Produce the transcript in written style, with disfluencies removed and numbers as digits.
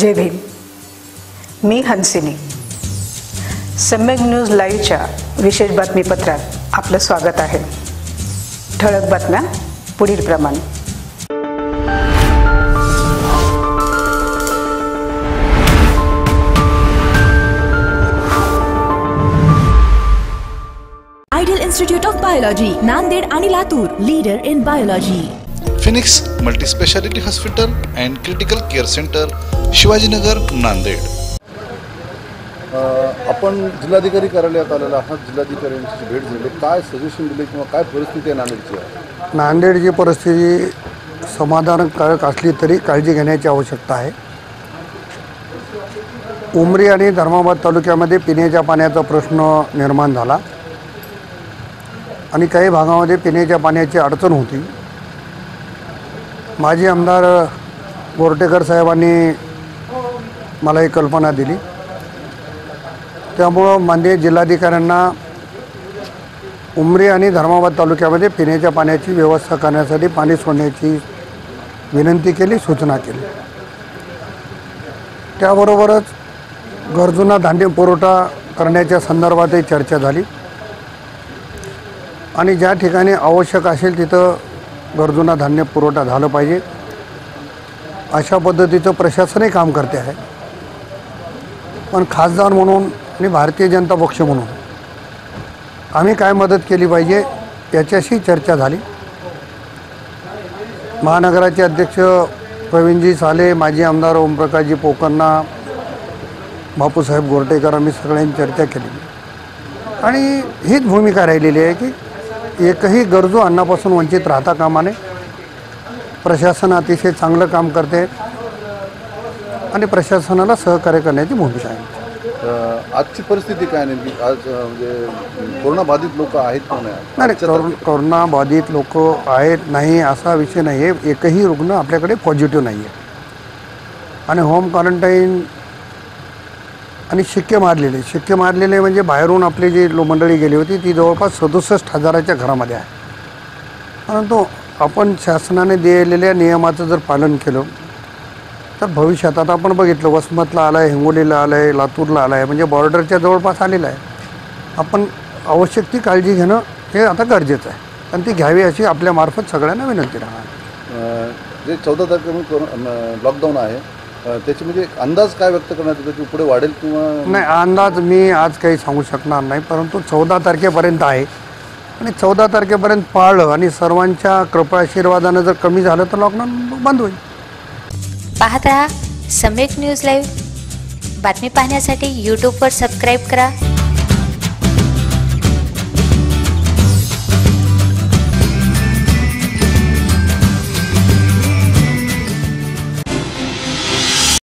जय भीम। मी हंसिनी। सम्यक न्यूज लाईव्हच्या विशेष बातमीपत्रात आपलं स्वागत आहे। ठळक बातम्या पुढील प्रमाणे। Ideal institute of biology, Nanded आणि Latur, leader in biology. Phoenix multi speciality hospital and critical care centre, Shivajinagar, Nanded. आपण जिल्हाधिकारी कार्यालयात आलेला आहात। जिल्हाधिकाऱ्यांची भेट झाली, काय सजेशन दिले किंवा काय परिस्थिती आहे नांदेडची? नांदेडची परिस्थिती समाधानकारक असली तरी काळजी घेण्याची आवश्यकता आहे। उमरी आणि धर्माबाद तालुक्यामध्ये पिण्याच्या पाण्याचा प्रश्न निर्माण झाला आणि काही भागामध्ये पिण्याच्या पाण्याची अडचण होती। माजी आमदार गोरटेकर साहेबांनी मला एक कल्पना दिली, त्यामुळं माननीय जिल्हाधिकाऱ्यांना उमरी आणि धर्माबाद तालुक्यामध्ये पिण्याच्या पाण्याची व्यवस्था करण्यासाठी पाणी सोडण्याची विनंती केली, सूचना केली। त्याबरोबरच गरजूंना धान्य पुरवठा करण्याच्या संदर्भातही चर्चा झाली आणि ज्या ठिकाणी आवश्यक असेल तिथं गरजूंना धान्य पुरवठा झालं पाहिजे अशा पद्धतीचं प्रशासनही काम करते आहे। पण खासदार म्हणून आणि भारतीय जनता पक्ष म्हणून आम्ही काय मदत केली पाहिजे याच्याशी चर्चा झाली। महानगराचे अध्यक्ष प्रवीणजी साले, माजी आमदार ओमप्रकाशजी पोकन्ना, बापूसाहेब गोरटेकर, आम्ही सगळ्यांनी चर्चा केली आणि हीच भूमिका राहिलेली आहे की एकही गरजू अन्नापासून वंचित राहता कामा नये। प्रशासन अतिशय चांगलं काम करते आणि प्रशासनाला सहकार्य करण्याची भूमिका आहे। आजची परिस्थिती काय नेमकी? आज म्हणजे कोरोना बाधित लोक आहेत का नाही? कोरोना बाधित लोक आहेत नाही असा विषय नाही आहे। एकही रुग्ण आपल्याकडे पॉझिटिव्ह नाही आहे आणि होम क्वारंटाईन आणि शिक्के मारलेले म्हणजे बाहेरून आपली जी मंडळी गेली होती ती जवळपास 67,000च्या घरामध्ये आहे। परंतु आपण शासनाने दिलेल्या नियमाचं जर पालन केलं तर भविष्यात आता आपण बघितलं वसमतला आला आहे, हिंगोलीला आला आहे, लातूरला आला आहे, म्हणजे बॉर्डरच्या जवळपास आलेला आहे। आपण आवश्यक ती काळजी घेणं हे आता गरजेचं आहे आणि ती घ्यावी अशी आपल्यामार्फत सगळ्यांना विनंती राहणार। जे 14 तारखेपासून लॉकडाऊन आहे त्याची म्हणजे अंदाज काय व्यक्त करण्यात येतो की पुढे वाढेल किंवा नाही? अंदाज मी आज काही सांगू शकणार नाही, परंतु 14 तारखेपर्यंत आहे आणि 14 तारखेपर्यंत पाळलं आणि सर्वांच्या कृपा आशीर्वादानं जर कमी झालं तर लॉकडाऊन बंद होईल। पाहत रहा सम्यक न्यूज लाईव्ह। बातमी पाहण्यासाठी यूट्यूबवर सबस्क्राईब करा।